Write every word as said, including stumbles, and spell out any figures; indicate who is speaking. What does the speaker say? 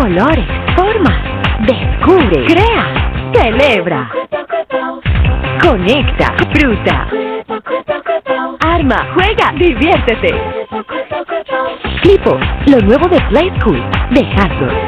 Speaker 1: colores, formas. Descubre, crea, celebra. Conecta, disfruta. Arma, juega, diviértete. Clipo, lo nuevo de Playskool, de Hasbro.